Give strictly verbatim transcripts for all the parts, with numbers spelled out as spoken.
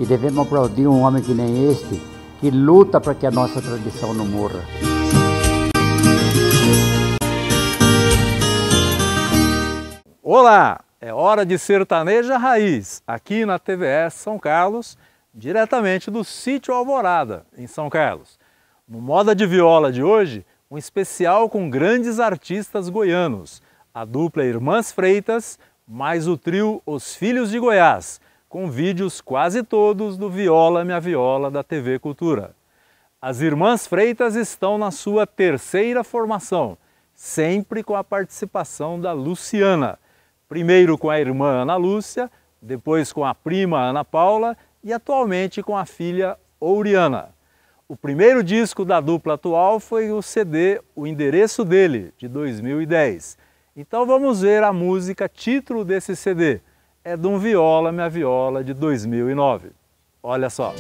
devemos aplaudir um homem que nem este, que luta para que a nossa tradição não morra. Olá, é hora de Sertaneja Raiz, aqui na T V S São Carlos, diretamente do Sítio Alvorada, em São Carlos. No Moda de Viola de hoje, um especial com grandes artistas goianos, a dupla Irmãs Freitas, mais o trio Os Filhos de Goiás, com vídeos quase todos do Viola Minha Viola da T V Cultura. As Irmãs Freitas estão na sua terceira formação, sempre com a participação da Luciana, primeiro com a irmã Ana Lúcia, depois com a prima Ana Paula e atualmente com a filha Ouriana. O primeiro disco da dupla atual foi o C D O Endereço Dele, de dois mil e dez. Então vamos ver a música título desse C D. É de um Viola Minha Viola, de dois mil e nove. Olha só.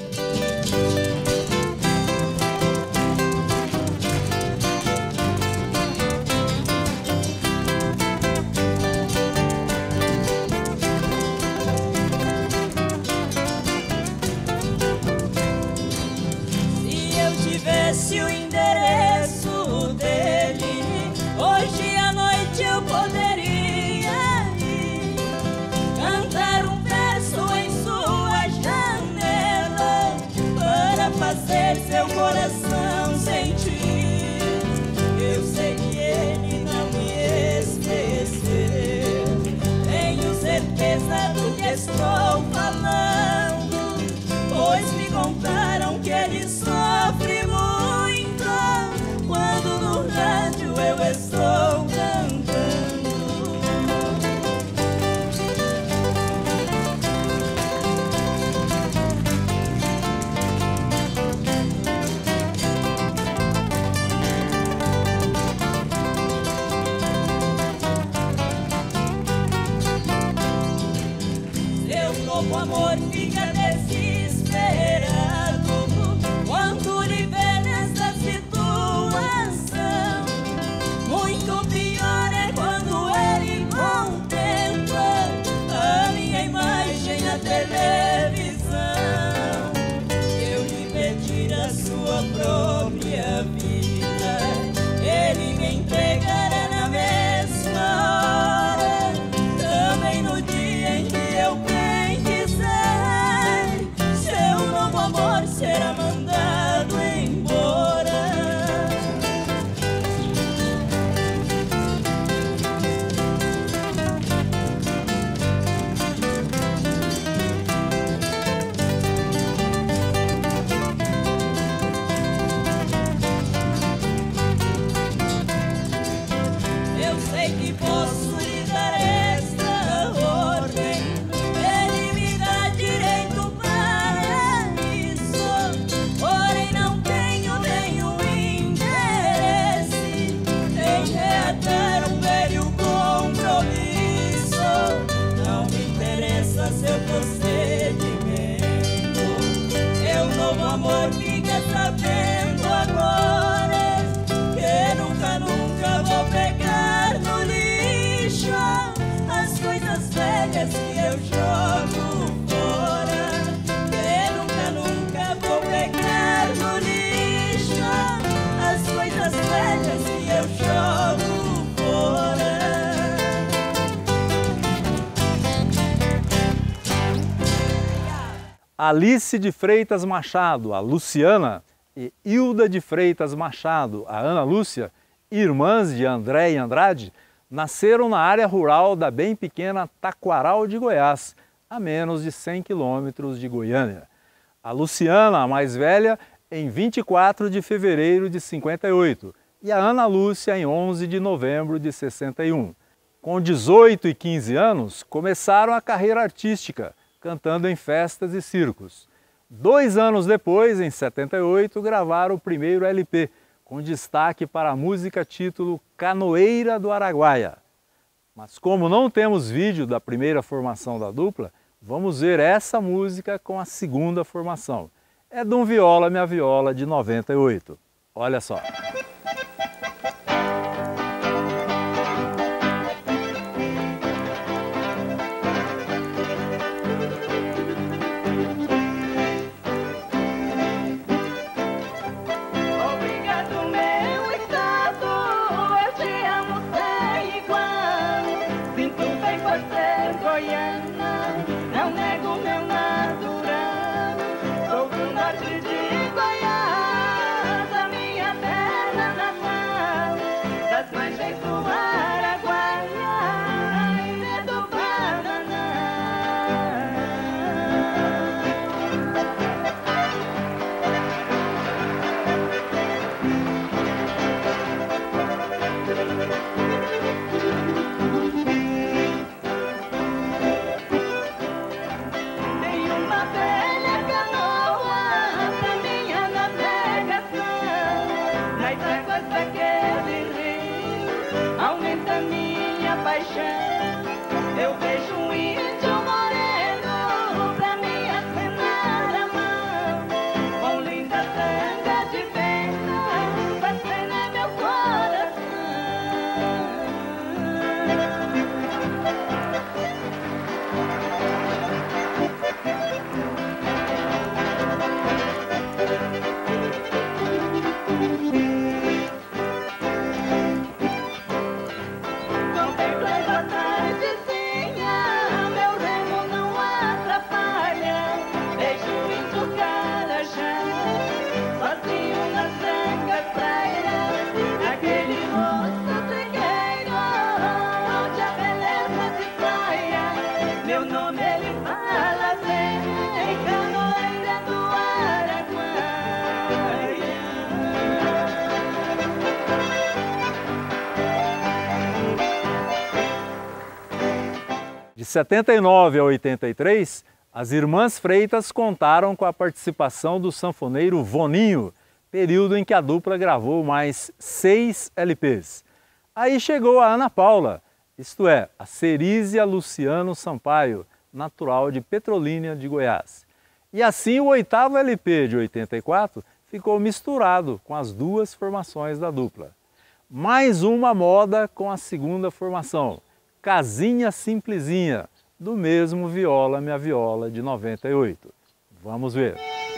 Se o endereço dele, hoje à noite eu poderia ir cantar um verso em sua janela para fazer seu coração sentir. Eu sei que ele não me esqueceu, tenho certeza do que estou falando, pois me contaram que ele sofre muito quando no rádio eu estou cantando. Seu novo amor fica desesperado quando lhe vê nessa situação. Muito pior é quando ele contempla a minha imagem na televisão. Eu lhe pedir a sua própria vida, ele me entregará na mesma hora, também no dia em que eu bem quiser. Seu novo amor será mandado embora. Eu sei que posso lhe dar esta ordem, ele me dá direito para isso, porém não tenho nenhum interesse em reatar um velho compromisso. Não me interessa seu procedimento, meu novo amor fica sabendo agora que nunca, nunca vou pegar no lixo as coisas velhas que eu jogo fora. Que nunca, nunca vou pegar no lixo as coisas velhas que eu jogo fora. Alice de Freitas Machado, a Luciana, e Hilda de Freitas Machado, a Ana Lúcia, irmãs de André e Andrade, nasceram na área rural da bem pequena Taquaral de Goiás, a menos de cem quilômetros de Goiânia. A Luciana, a mais velha, em vinte e quatro de fevereiro de cinquenta e oito, e a Ana Lúcia em onze de novembro de sessenta e um. Com dezoito e quinze anos, começaram a carreira artística, cantando em festas e circos. Dois anos depois, em setenta e oito, gravaram o primeiro L P, com destaque para a música título Canoeira do Araguaia. Mas como não temos vídeo da primeira formação da dupla, vamos ver essa música com a segunda formação. É de um Viola Minha Viola, de noventa e oito. Olha só. goiana, não nego meu natural. Sou do norte de Goiás, a minha terra natal, das margens do Araguaia e do Paraná. Tem uma velha canoa pra minha navegação, nas águas daquele rio aumenta minha paixão. Eu vejo um índio moreno pra me acenar a mão, com linda tanga de venda pra acenar meu coração. Contemplando a tardezinha, meu remo não atrapalha. Vejo o índio Carajá, sozinho nas brancas praias, aquele rosto trigueiro, onde a beleza se praia. Meu nome ele fala, vem, canoeira do Araguaia. De setenta e nove a oitenta e três, as Irmãs Freitas contaram com a participação do sanfoneiro Voninho, período em que a dupla gravou mais seis L Ps. Aí chegou a Ana Paula, isto é, a Cerísia Luciano Sampaio, natural de Petrolínia de Goiás. E assim o oitavo L P de oitenta e quatro ficou misturado com as duas formações da dupla. Mais uma moda com a segunda formação, Casinha Simplesinha, do mesmo Viola Minha Viola de noventa e oito. Vamos ver.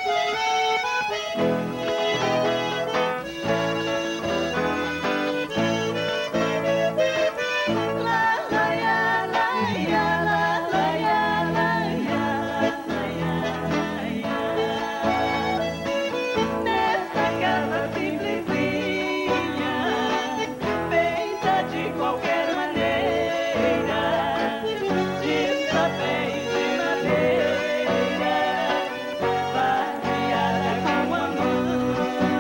Nessa casa simplesinha, feita de qualquer maneira, de papéis de madeira, barbeada com amor,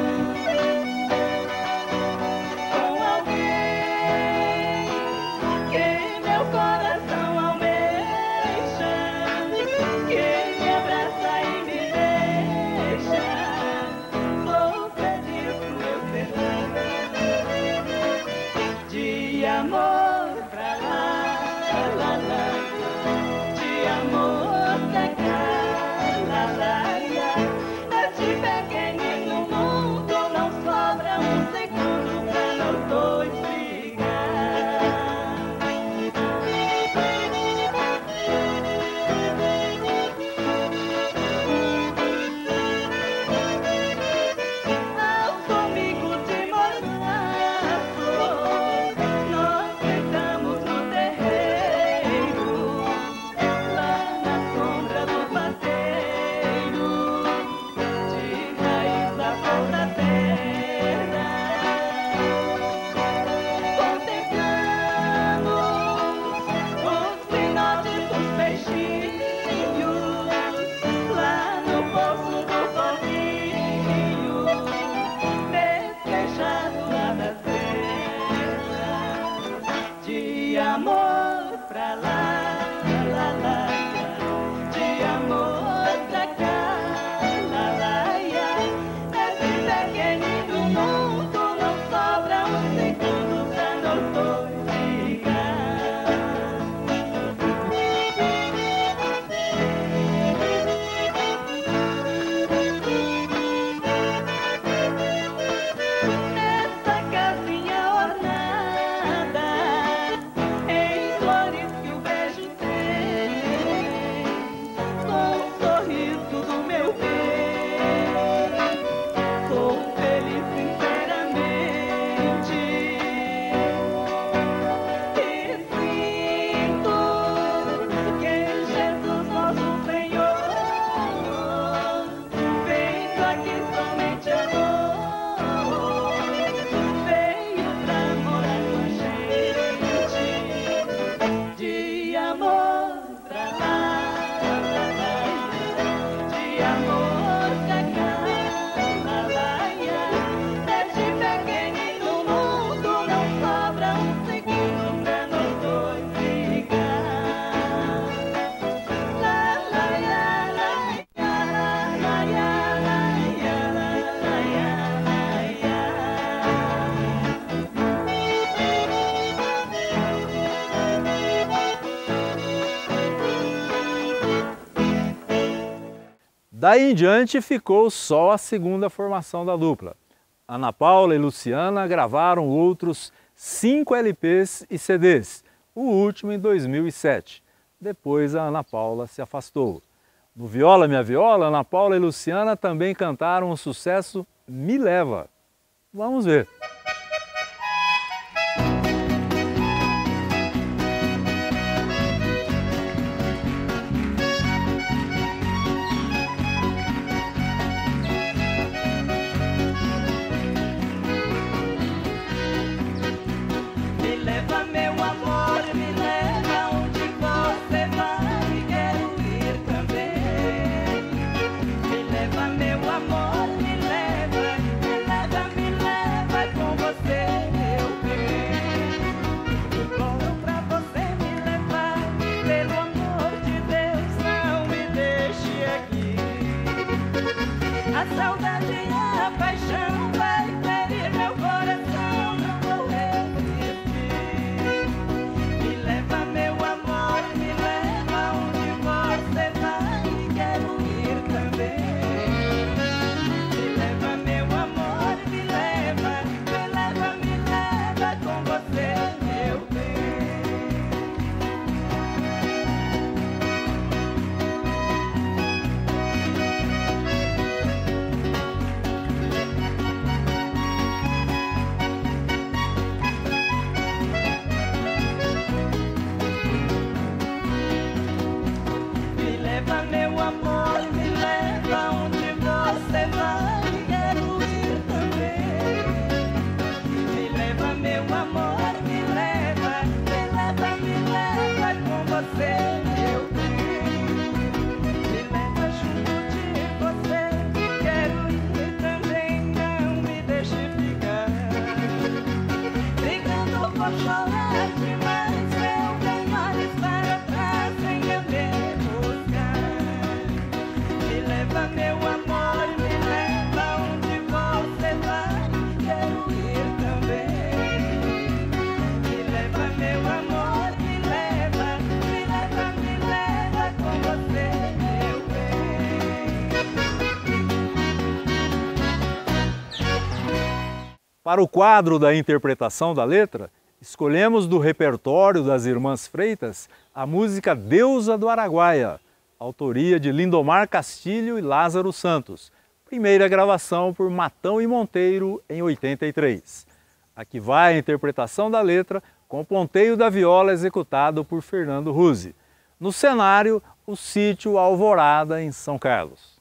com alguém que meu coração almeja, que me abraça e me deixa. Vou pedir pro meu perdão, de amor pra lá, lá, lá, de amor pra cá, lá, lá, lá. Neste pequenino mundo não sobra um segundo pra nós dois Aos domingos de mormaço, nós sentamos no terreiro, lá na sombra do pateiro, de raiz da flor da terra, contemplamos os pinotes dos peixinhos, lá no poço do foguinho, despejado lá da serra, de amor pra lá, lá, lá, de amor pra cá, lá, lá, lá. Nesse pequenino mundo não sobra um segundo pra nós dois Nessa casinha ornada, em Daí em diante ficou só a segunda formação da dupla. Ana Paula e Luciana gravaram outros cinco L Ps e C Ds, o último em dois mil e sete. Depois a Ana Paula se afastou. No Viola Minha Viola, Ana Paula e Luciana também cantaram o sucesso Me Leva. Vamos ver. Me leva, meu amor, me leva onde você vai, quero ir também. Me leva, meu amor, me leva, me leva, me leva com você, eu venho. Imploro pra você me levar, pelo amor de Deus, não me deixe aqui. A saudade e a paixão vai ferir meu coração, não vou resistir. Me leva, meu amor, me leva onde você vai, quero ir também. Me leva, meu amor, me leva, me leva, me leva com você, meu bem. Me leva, meu amor, me leva onde você vai, quero ir também. Me leva, meu amor, me leva, me leva, me leva com você, meu bem. Me leva junto de você, quero ir também, não me deixe ficar. Brigando por chorar demais, eu venho mais para trás, venha me buscar. Me leva, meu amor, me leva onde você vai, quero ir também. Me leva, meu amor, me leva, me leva, me leva com você, meu bem. Para o quadro da interpretação da letra, escolhemos do repertório das Irmãs Freitas a música Deusa do Araguaia, autoria de Lindomar Castilho e Lázaro Santos, primeira gravação por Matão e Monteiro em oitenta e três. Aqui vai a interpretação da letra com o ponteio da viola executado por Fernando Ruzzi. No cenário, o sítio Alvorada em São Carlos.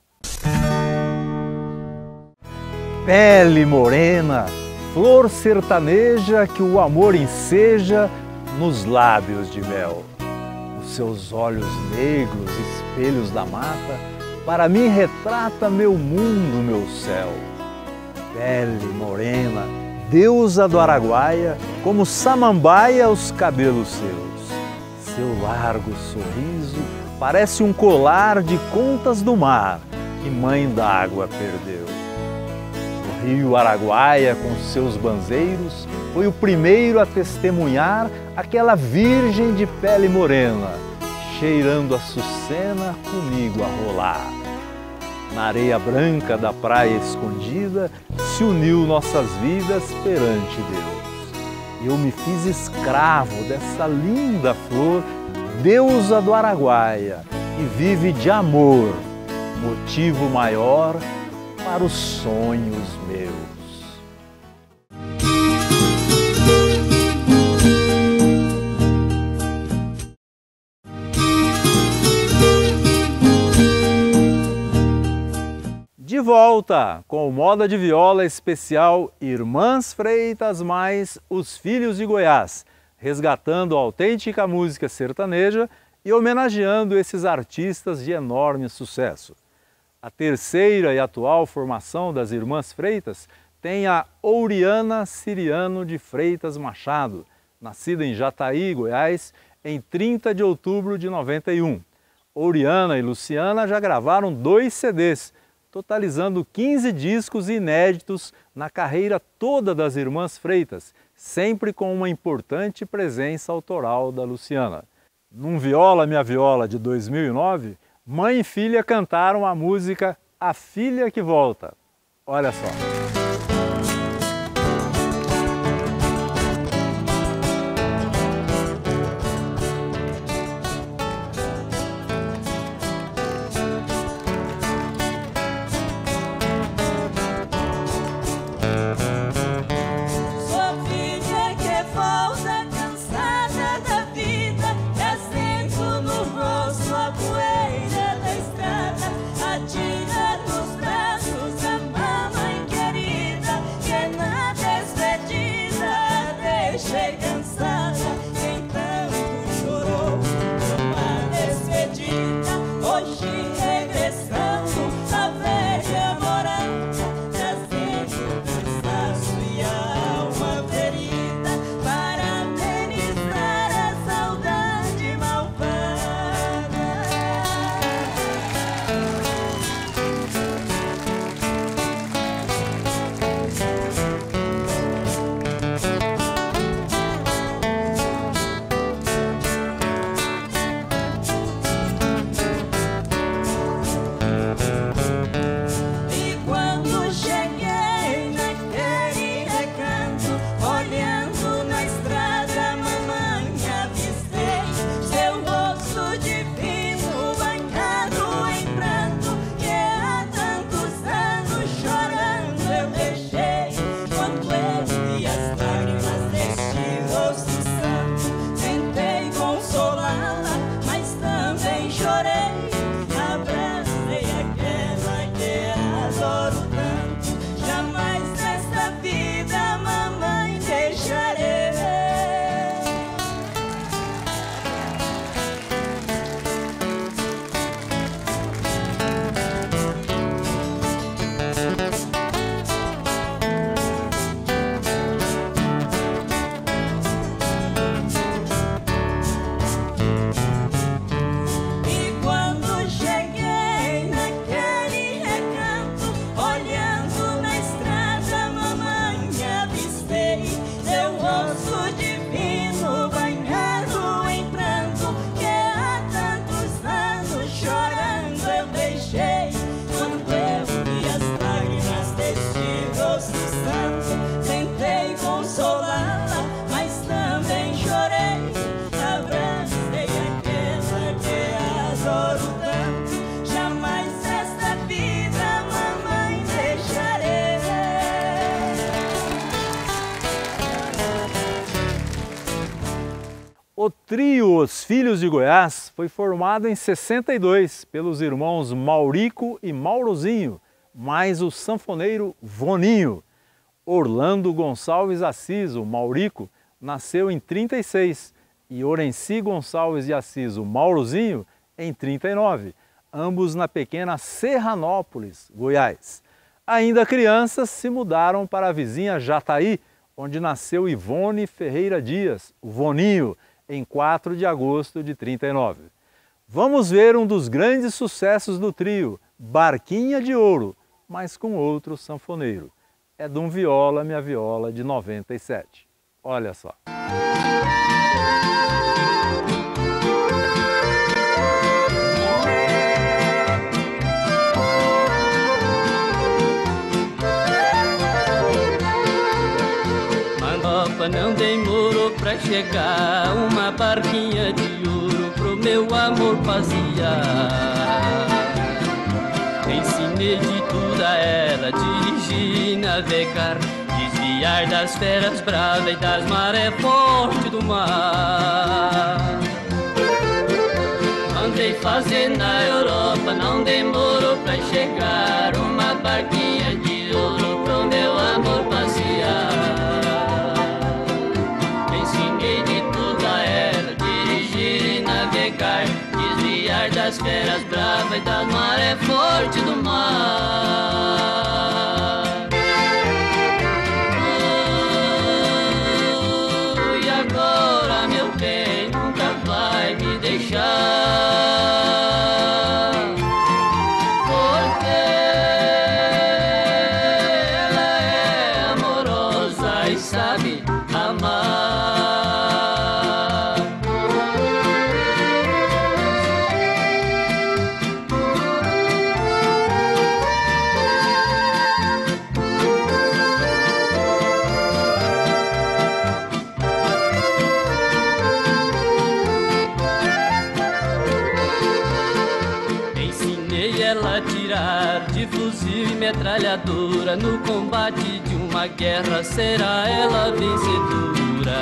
Pele morena, flor sertaneja que o amor enseja nos lábios de mel. Os seus olhos negros, espelhos da mata, para mim retrata meu mundo, meu céu. Pele morena, deusa do Araguaia, como samambaia os cabelos seus. Seu largo sorriso parece um colar de contas do mar que mãe d'água perdeu. O rio Araguaia, com seus banzeiros, foi o primeiro a testemunhar aquela virgem de pele morena, cheirando a Açucena comigo a rolar. Na areia branca da praia escondida, se uniu nossas vidas perante Deus. E eu me fiz escravo dessa linda flor, deusa do Araguaia, que vive de amor, motivo maior para os sonhos meus. De volta com o Moda de Viola especial Irmãs Freitas mais Os Filhos de Goiás, resgatando a autêntica música sertaneja e homenageando esses artistas de enorme sucesso. A terceira e atual formação das Irmãs Freitas tem a Ouriana Siriano de Freitas Machado, nascida em Jataí, Goiás, em trinta de outubro de noventa e um. Ouriana e Luciana já gravaram dois C Ds, totalizando quinze discos inéditos na carreira toda das Irmãs Freitas, sempre com uma importante presença autoral da Luciana. Num Viola Minha Viola de dois mil e nove, Mãe e filha cantaram a música A Filha que Volta. Olha só. O trio Os Filhos de Goiás foi formado em sessenta e dois pelos irmãos Maurico e Maurozinho, mais o sanfoneiro Voninho. Orlando Gonçalves Assis, o Maurico, nasceu em trinta e seis e Orenci Gonçalves de Assis, o Maurozinho, em trinta e nove, ambos na pequena Serranópolis, Goiás. Ainda crianças, se mudaram para a vizinha Jataí, onde nasceu Ivone Ferreira Dias, o Voninho, em quatro de agosto de trinta e nove. Vamos ver um dos grandes sucessos do trio, Barquinha de Ouro, mas com outro sanfoneiro. É Dum Viola, Minha Viola, de noventa e sete. Olha só. Não demorou pra chegar uma barquinha de ouro pro meu amor passear. Ensinei de tudo a ela, dirigir, navegar, desviar das feras bravas e das marés fortes do mar. Mandei fazer na Europa, não demorou pra chegar uma barquinha de ouro pro meu amor passear. Desviar das feras bravas e das marés fortes do mar. Oh, e agora, meu bem, nunca vai me deixar, porque ela é amorosa e sabe amar. ela tirar de fuzil e metralhadora no combate de uma guerra, será ela vencedora.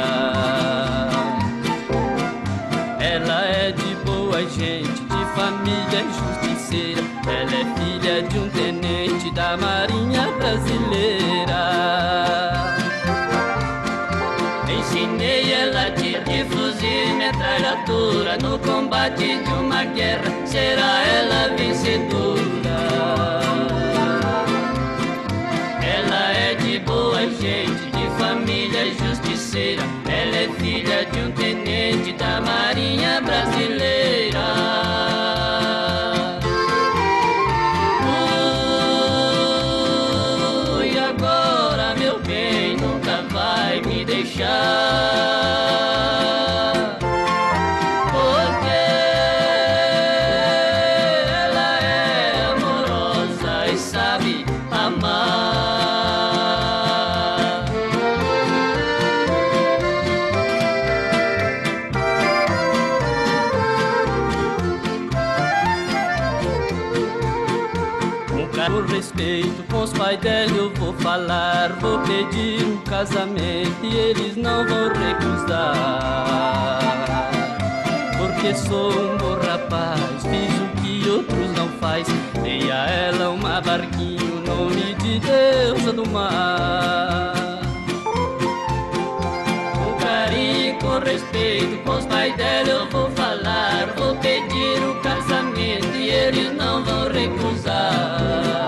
Ela é de boa gente, de família justiceira, ela é filha de um tenente da Marinha Brasileira. Ensinei ela a tirar de fuzil e metralhadora no combate de uma guerra, será ela vencedora. Ela é de boa gente, de família justiceira, ela é filha de um tenente da Marinha Brasileira. E agora, meu bem, nunca vai me deixar, porque ela é amorosa e sabe amar. Por respeito com os pais dela eu vou falar, vou pedir um casamento e eles não vão recusar. Porque sou um bom rapaz, fiz o que outros não faz, dei a ela uma barquinho, nome de deusa do mar. Com carinho e com respeito com os pais dela eu vou falar, vou pedir um casamento e eles não vão recusar.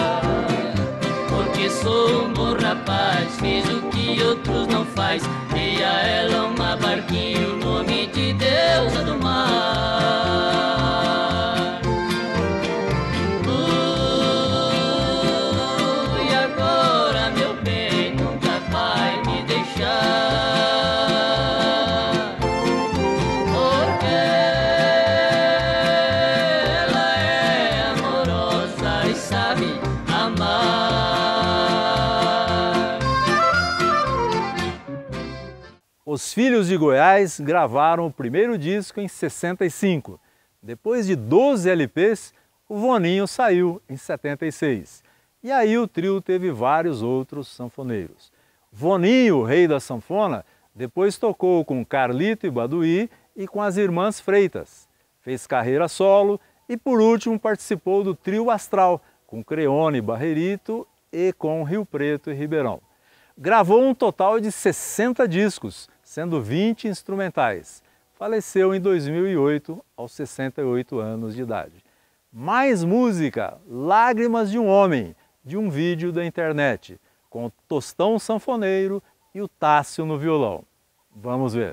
Sou um bom rapaz, fiz o que outros não faz, dei a ela uma barquinho, nome de deusa do mar. Uh, e agora, meu bem, nunca vai me deixar, porque ela é amorosa e sabe amar. Os Filhos de Goiás gravaram o primeiro disco em sessenta e cinco. Depois de doze L Ps, o Voninho saiu em setenta e seis. E aí o trio teve vários outros sanfoneiros. Voninho, o rei da sanfona, depois tocou com Carlito e Baduí e com as Irmãs Freitas. Fez carreira solo e por último participou do trio Astral, com Creone e Barrerito e com Rio Preto e Ribeirão. Gravou um total de sessenta discos, sendo vinte instrumentais. Faleceu em dois mil e oito, aos sessenta e oito anos de idade. Mais música, Lágrimas de um Homem, de um vídeo da internet, com o Tostão sanfoneiro e o Tássio no violão. Vamos ver.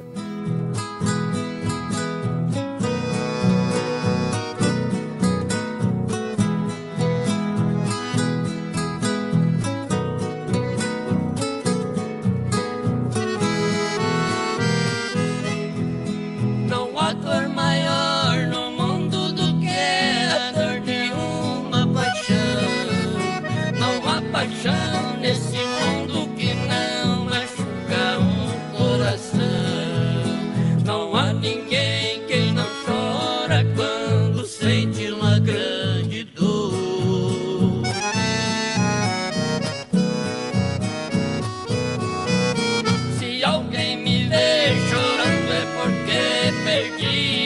Nesse mundo que não machuca um coração, não há ninguém quem não chora quando sente uma grande dor. Se alguém me vê chorando é porque perdi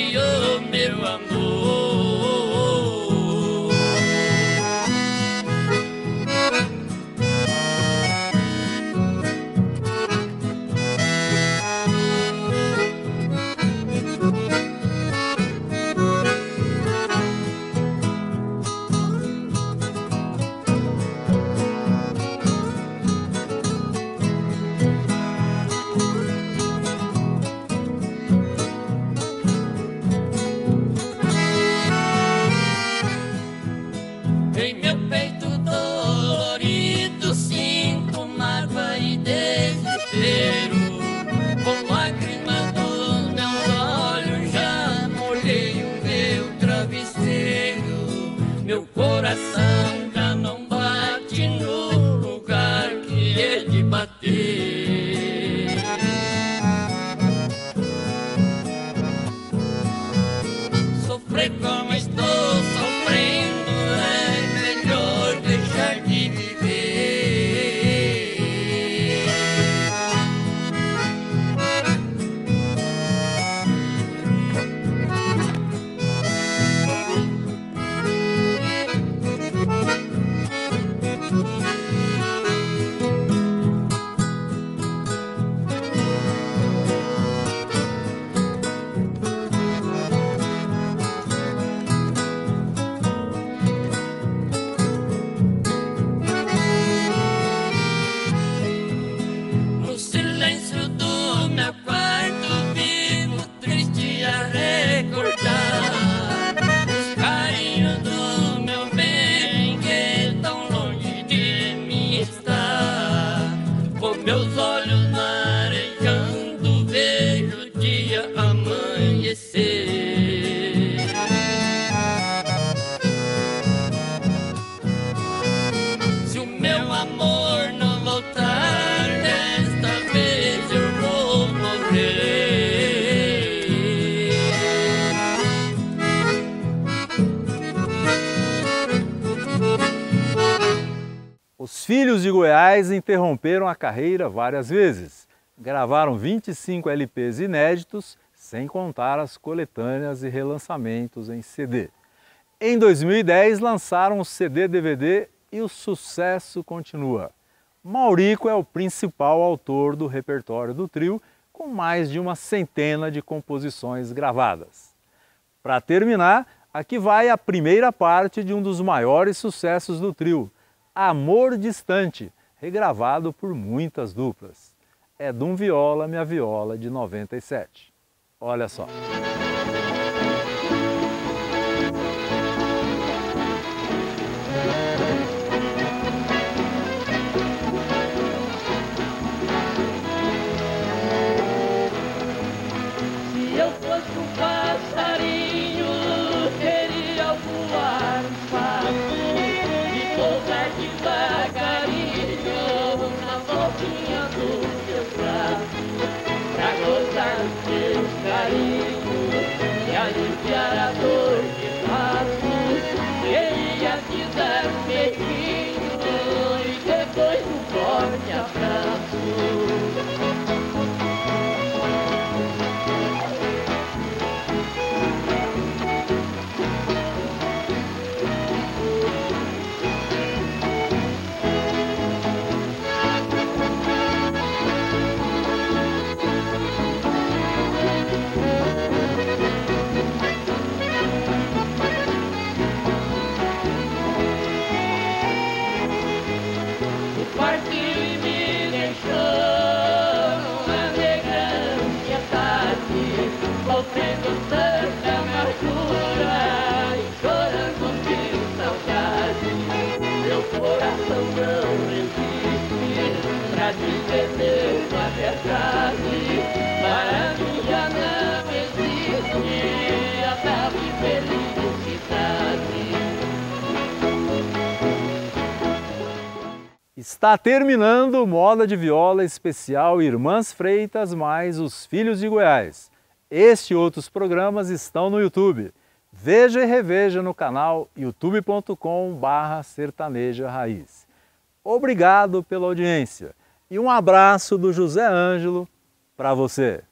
Filhos de Goiás interromperam a carreira várias vezes. Gravaram vinte e cinco L Ps inéditos, sem contar as coletâneas e relançamentos em C D. Em dois mil e dez lançaram o C D D V D e o sucesso continua. Maurico é o principal autor do repertório do trio, com mais de uma centena de composições gravadas. Para terminar, aqui vai a primeira parte de um dos maiores sucessos do trio, Amor Distante, regravado por muitas duplas. É Dum Viola, Minha Viola, de noventa e sete. Olha só. Se eu fosse um passarinho, queria voar fácil e pousar devagarinho na voltinha do seu braço, pra gozar dos seus carinhos e aliviar a dor que faço. Queria te dar um beijinho e depois um forte abraço. Para mim já não existe a tal felicidade. Está terminando o Moda de Viola especial Irmãs Freitas mais os Filhos de Goiás. Este e outros programas estão no YouTube. Veja e reveja no canal youtube ponto com barra sertaneja raiz. Obrigado pela audiência e um abraço do José Ângelo para você.